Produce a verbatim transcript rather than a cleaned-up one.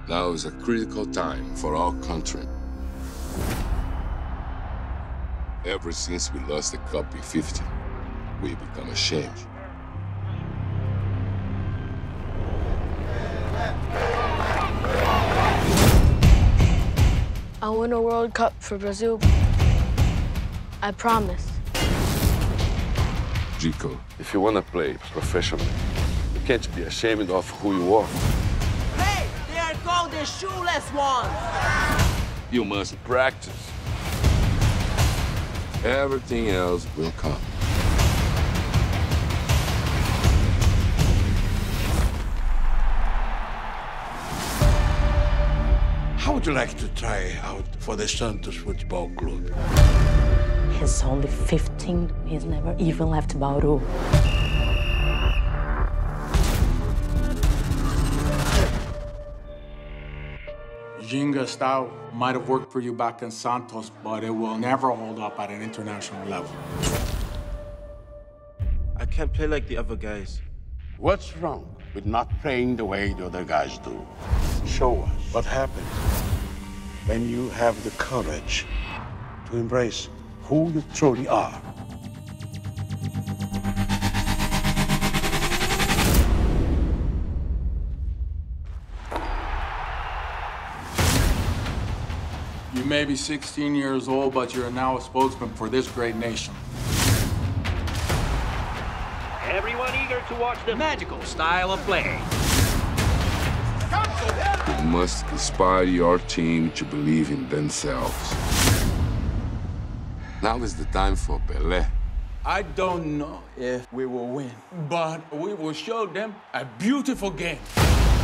Now is a critical time for our country. Ever since we lost the cup in fifty, we become ashamed. I'll win a World Cup for Brazil. I promise. Chico, if you want to play professionally, you can't be ashamed of who you are. Hey, they are called the shoeless ones. You must practice. everything else will come. How would you like to try out for the Santos Football Club? He's only fifteen. He's never even left Bauru. Ginga style might have worked for you back in Santos, but it will never hold up at an international level. I can't play like the other guys. What's wrong with not playing the way the other guys do? Show us what happens when you have the courage to embrace who you truly are. You may be sixteen years old, but you're now a spokesman for this great nation. Everyone eager to watch the magical style of play. You must inspire your team to believe in themselves. Now is the time for Pelé. I don't know if we will win, but we will show them a beautiful game.